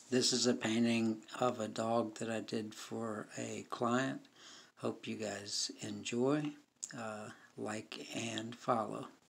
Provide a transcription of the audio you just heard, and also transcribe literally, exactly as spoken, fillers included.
This is a painting of a dog that I did for a client. Hope you guys enjoy, uh, like, and follow.